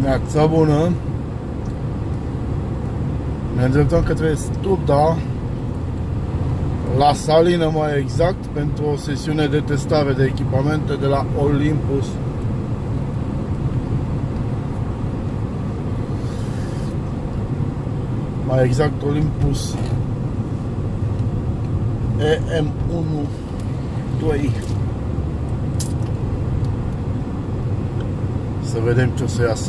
Neața bună! Ne îndreptăm către Studa, la Salină mai exact, pentru o sesiune de testare de echipamente de la Olympus. Mai exact Olympus EM1 2. Să vedem ce o să iasă.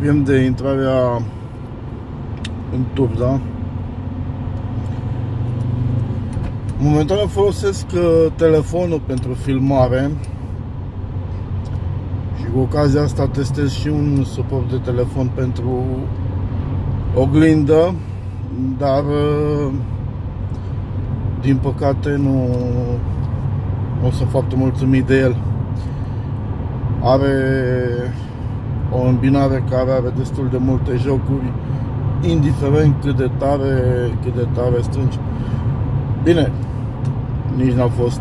apropiem de intrarea în Turda. Momentan folosesc telefonul pentru filmare și cu ocazia asta testez și un suport de telefon pentru oglindă, dar din păcate nu sunt foarte mulțumit de el. Are o îmbinare care are destul de multe jocuri, indiferent cât de tare strângi. Bine, nici n-a fost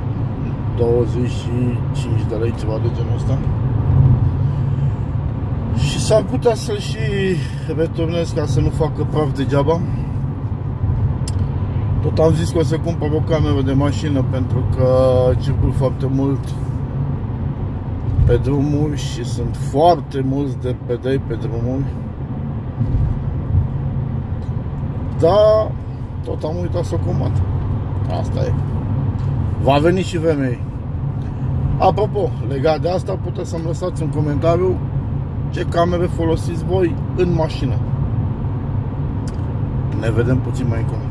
25 de lei, ceva de genul ăsta. Și s-ar putea să-l și returnez ca să nu facă praf degeaba. Tot am zis că o să cumpăr o cameră de mașină, pentru că circul foarte mult pe drumuri și sunt foarte mulți de pedei pe drumuri. Dar tot am uitat să o comand. Asta e. Va veni și vremea. Apropo, legat de asta, puteți să-mi lăsați un comentariu ce camere folosiți voi în mașină. Ne vedem puțin mai încolo.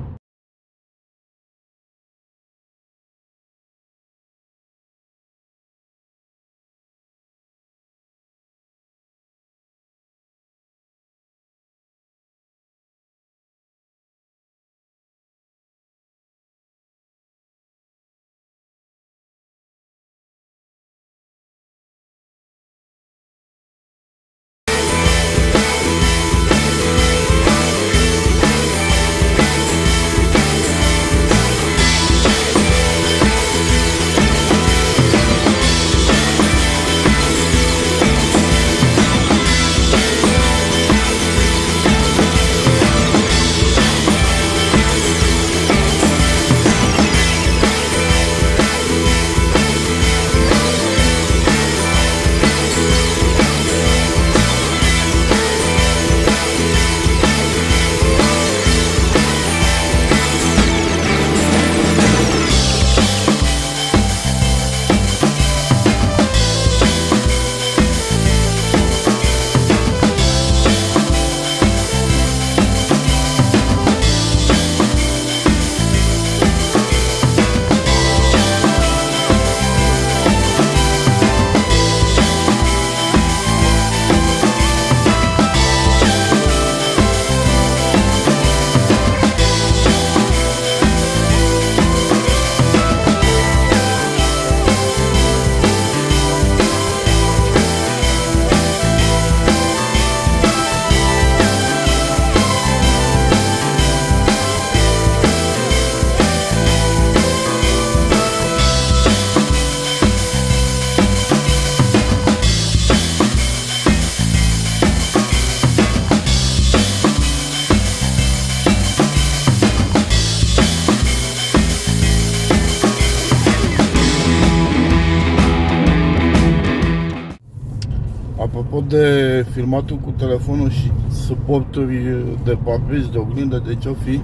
Apropo de filmatul cu telefonul și suporturi de parbriz, de oglindă, de ce-o fi,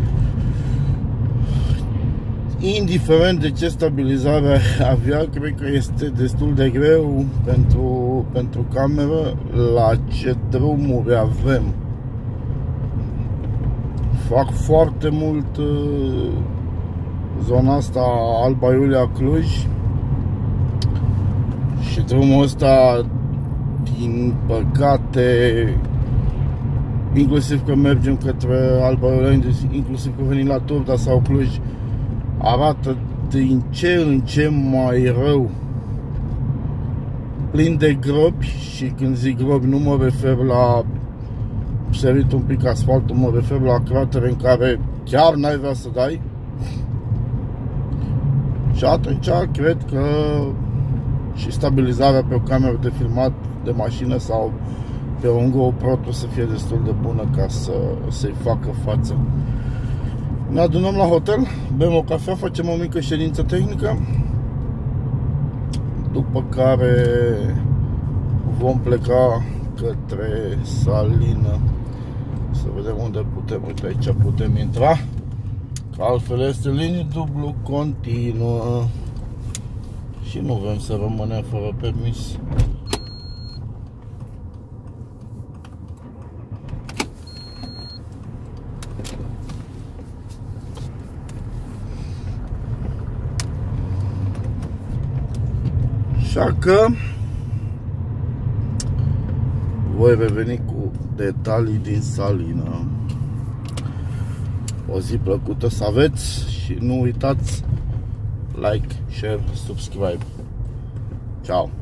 indiferent de ce stabilizare avea, cred că este destul de greu pentru cameră la ce drumuri avem. Fac foarte mult zona asta Alba Iulia Cluj și drumul ăsta, din păcate, inclusiv că mergem către Alba Iulia, inclusiv că venim la Turda sau Cluj, arată din ce în ce mai rău, plin de gropi. Și când zic gropi, nu mă refer la sărit un pic asfaltul, mă refer la cratere în care chiar n-ai vrea să dai. Și atunci cred că și stabilizarea pe o cameră de filmat de mașină sau pe un GoPro o să fie destul de bună ca să-i facă față. Ne adunăm la hotel, bem o cafea, facem o mică ședință tehnică, după care vom pleca către Salină să vedem unde putem. Uite, aici putem intra, că altfel este linie dublu continuă și nu vrem să rămânem fără permis. Așa că voi reveni cu detalii din Salina. O zi plăcută să aveți și nu uitați like, share, subscribe. Ciao.